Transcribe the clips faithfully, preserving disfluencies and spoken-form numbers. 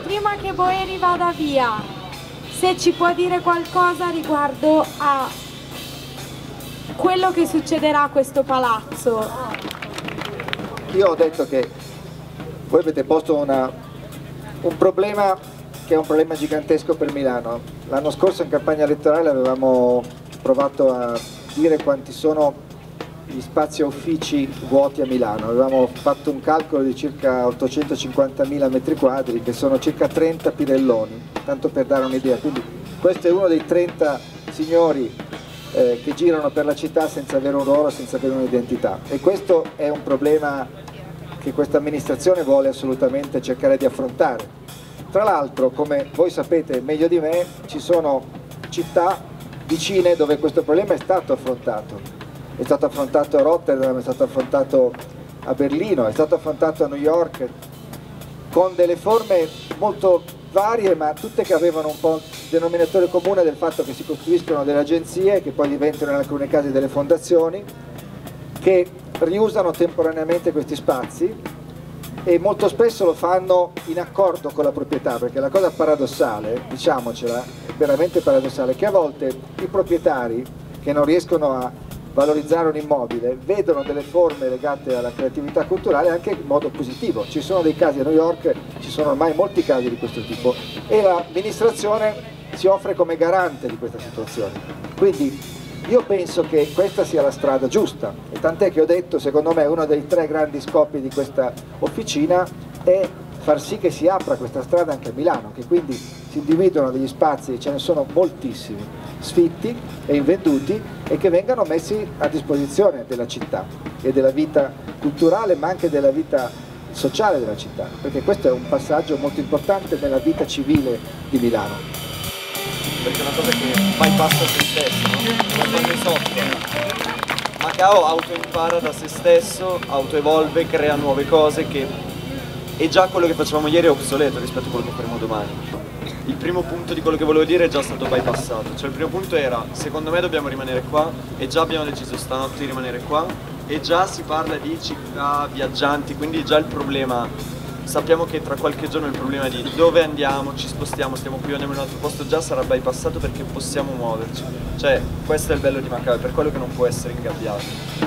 prima che Boeri vada via, se ci può dire qualcosa riguardo a quello che succederà a questo palazzo. Io ho detto che voi avete posto una, un problema che è un problema gigantesco per Milano. L'anno scorso in campagna elettorale avevamo provato a dire quanti sono gli spazi uffici vuoti a Milano. Avevamo fatto un calcolo di circa ottocentocinquantamila metri quadri, che sono circa trenta Pirelloni, tanto per dare un'idea. Quindi questo è uno dei trenta signori eh, che girano per la città senza avere un ruolo, senza avere un'identità, e questo è un problema che questa amministrazione vuole assolutamente cercare di affrontare. Tra l'altro, come voi sapete meglio di me, ci sono città vicine dove questo problema è stato affrontato. È stato affrontato a Rotterdam, è stato affrontato a Berlino, è stato affrontato a New York, con delle forme molto varie, ma tutte che avevano un po' il denominatore comune del fatto che si costruiscono delle agenzie che poi diventano in alcuni casi delle fondazioni, che riusano temporaneamente questi spazi e molto spesso lo fanno in accordo con la proprietà, perché la cosa paradossale, diciamocela, è veramente paradossale, che a volte i proprietari che non riescono a valorizzare un immobile vedono delle forme legate alla creatività culturale anche in modo positivo. Ci sono dei casi a New York, ci sono ormai molti casi di questo tipo, e l'amministrazione si offre come garante di questa situazione. Quindi io penso che questa sia la strada giusta, e tant'è che ho detto, secondo me uno dei tre grandi scopi di questa officina è far sì che si apra questa strada anche a Milano, che quindi si individuano degli spazi, ce ne sono moltissimi, sfitti e invenduti, e che vengano messi a disposizione della città e della vita culturale, ma anche della vita sociale della città, perché questo è un passaggio molto importante nella vita civile di Milano. Perché è una cosa che bypassa se stesso, no? Come fanno i software. Macao autoimpara da se stesso, autoevolve, crea nuove cose, che e già quello che facevamo ieri è obsoleto rispetto a quello che faremo domani. Il primo punto di quello che volevo dire è già stato bypassato, cioè il primo punto era, secondo me dobbiamo rimanere qua, e già abbiamo deciso stanotte di rimanere qua, e già si parla di città viaggianti, quindi già il problema, sappiamo che tra qualche giorno il problema di dove andiamo, ci spostiamo, stiamo qui, andiamo in un altro posto, già sarà bypassato perché possiamo muoverci. Cioè, questo è il bello di Macao, è per quello che non può essere ingabbiato.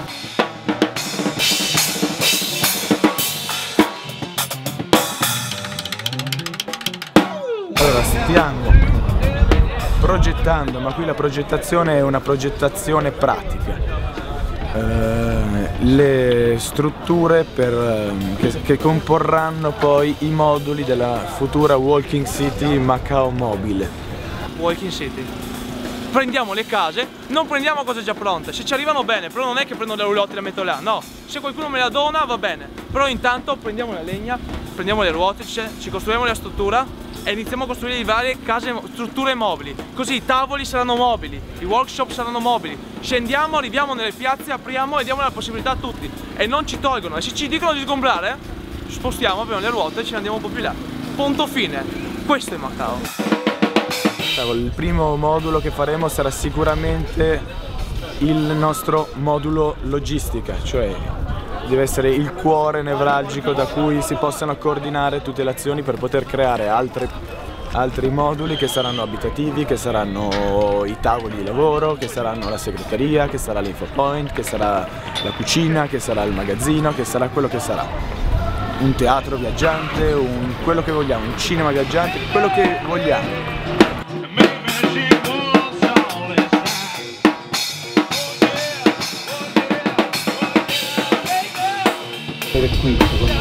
Allora, stiamo progettando, ma qui la progettazione è una progettazione pratica, eh, le strutture per, eh, che, che comporranno poi i moduli della futura Walking City Macao Mobile. Walking City. Prendiamo le case, non prendiamo cose già pronte, se ci arrivano bene, però non è che prendo le roulotte e le metto là, no, se qualcuno me la dona va bene, però intanto prendiamo la legna, prendiamo le ruote, ci costruiamo la struttura e iniziamo a costruire le varie case, strutture mobili, così i tavoli saranno mobili, i workshop saranno mobili, scendiamo, arriviamo nelle piazze, apriamo e diamo la possibilità a tutti, e non ci tolgono, e se ci dicono di sgombrare, spostiamo, abbiamo le ruote e ce ne andiamo un po' più là, punto fine, questo è Macao. Il primo modulo che faremo sarà sicuramente il nostro modulo logistica, cioè deve essere il cuore nevralgico da cui si possano coordinare tutte le azioni per poter creare altre, altri moduli che saranno abitativi, che saranno i tavoli di lavoro, che saranno la segreteria, che sarà l'info point, che sarà la cucina, che sarà il magazzino, che sarà quello che sarà. Un teatro viaggiante, un, quello che vogliamo, un cinema viaggiante, quello che vogliamo. Qui,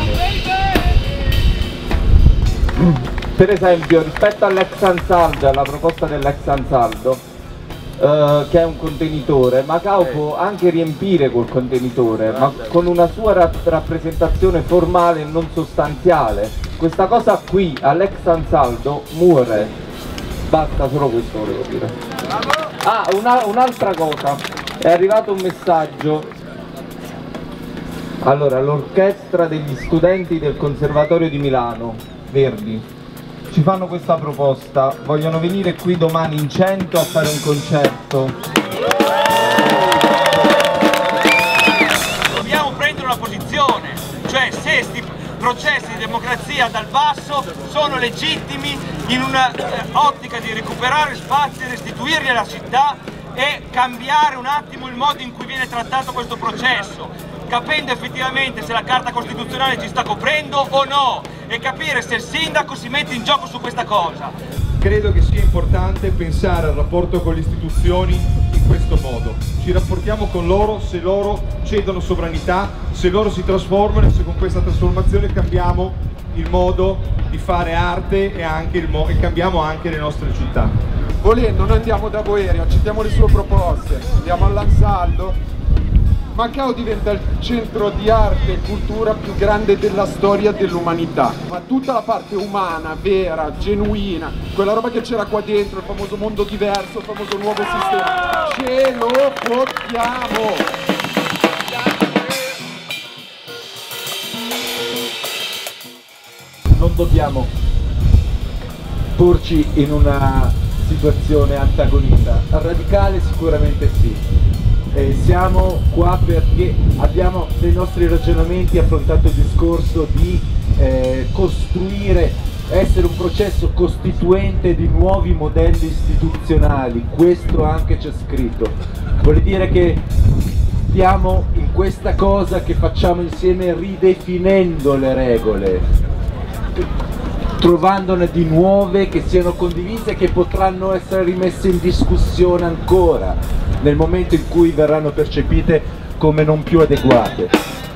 per esempio, rispetto all'ex Ansaldo, alla proposta dell'ex Ansaldo, eh, che è un contenitore, Macao può anche riempire col contenitore, ma con una sua ra rappresentazione formale e non sostanziale. Questa cosa qui all'ex Ansaldo muore, basta, solo questo volevo dire. Ah, un'altra cosa, è arrivato un messaggio. Allora, l'orchestra degli studenti del Conservatorio di Milano, Verdi, ci fanno questa proposta, vogliono venire qui domani in cento a fare un concerto. Dobbiamo prendere una posizione, cioè se sti processi di democrazia dal basso sono legittimi in un'ottica di recuperare spazi, restituirli alla città e cambiare un attimo il modo in cui viene trattato questo processo, capendo effettivamente se la Carta Costituzionale ci sta coprendo o no e capire se il sindaco si mette in gioco su questa cosa. Credo che sia importante pensare al rapporto con le istituzioni in questo modo. Ci rapportiamo con loro se loro cedono sovranità, se loro si trasformano e se con questa trasformazione cambiamo il modo di fare arte e, anche il mo e cambiamo anche le nostre città. Volendo noi andiamo da Boeri, accettiamo le sue proposte, andiamo all'Ansaldo. Macao diventa il centro di arte e cultura più grande della storia dell'umanità, ma tutta la parte umana, vera, genuina, quella roba che c'era qua dentro, il famoso mondo diverso, il famoso nuovo sistema, ce lo portiamo! Non dobbiamo porci in una situazione antagonista, radicale sicuramente sì. Eh, siamo qua perché abbiamo nei nostri ragionamenti affrontato il discorso di eh, costruire, essere un processo costituente di nuovi modelli istituzionali, questo anche c'è scritto. Vuol dire che stiamo in questa cosa che facciamo insieme ridefinendo le regole, trovandone di nuove che siano condivise e che potranno essere rimesse in discussione ancora nel momento in cui verranno percepite come non più adeguate.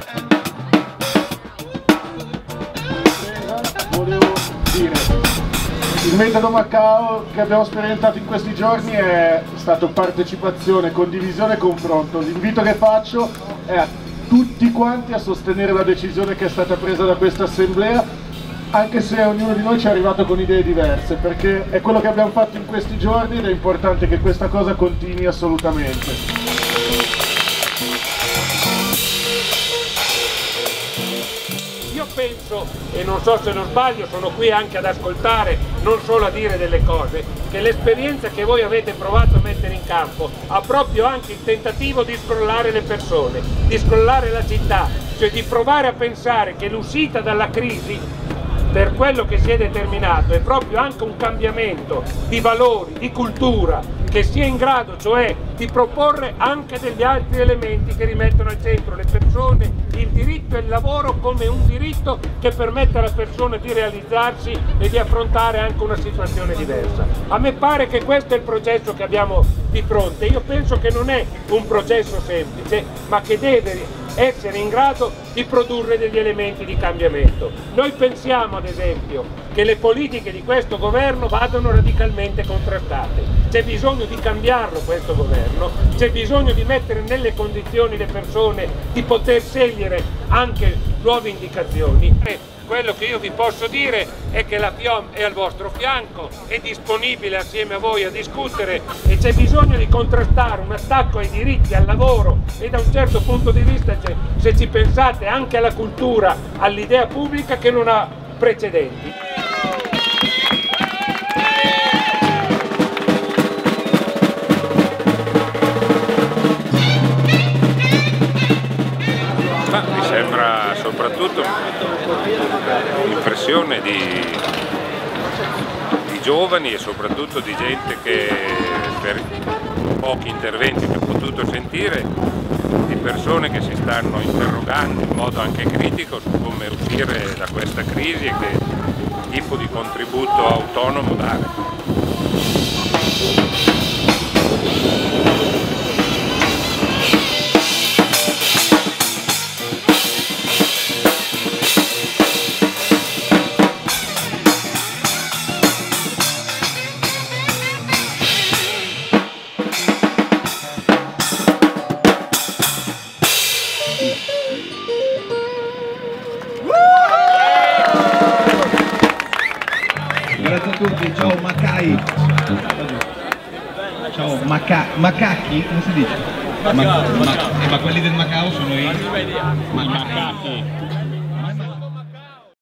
Volevo dire, il metodo Macao che abbiamo sperimentato in questi giorni è stato partecipazione, condivisione e confronto. L'invito che faccio è a tutti quanti a sostenere la decisione che è stata presa da questa assemblea, anche se ognuno di noi ci è arrivato con idee diverse, perché è quello che abbiamo fatto in questi giorni ed è importante che questa cosa continui assolutamente. Io penso, e non so se non sbaglio, sono qui anche ad ascoltare, non solo a dire delle cose, che l'esperienza che voi avete provato a mettere in campo ha proprio anche il tentativo di scrollare le persone, di scrollare la città, cioè di provare a pensare che l'uscita dalla crisi per quello che si è determinato è proprio anche un cambiamento di valori, di cultura, che sia in grado cioè di proporre anche degli altri elementi che rimettono al centro le persone, il diritto e il lavoro come un diritto che permette alla persona di realizzarsi e di affrontare anche una situazione diversa. A me pare che questo è il processo che abbiamo di fronte. Io penso che non è un processo semplice, ma che deve essere in grado di produrre degli elementi di cambiamento. Noi pensiamo ad esempio che le politiche di questo governo vadano radicalmente contrastate, c'è bisogno di cambiarlo questo governo, c'è bisogno di mettere nelle condizioni le persone di poter scegliere anche nuove indicazioni. Quello che io vi posso dire è che la F I O M è al vostro fianco, è disponibile assieme a voi a discutere e c'è bisogno di contrastare un attacco ai diritti, al lavoro e da un certo punto di vista, se ci pensate, anche alla cultura, all'idea pubblica che non ha precedenti. Ma mi sembra soprattutto l'impressione di, di giovani e soprattutto di gente che per pochi interventi che ho potuto sentire, di persone che si stanno interrogando in modo anche critico su come uscire da questa crisi e che tipo di contributo autonomo dare. Grazie a tutti, ciao Macai. Ciao Maca Macacchi, come si dice? Ma, ma, eh, ma quelli del Macao sono i Macacchi.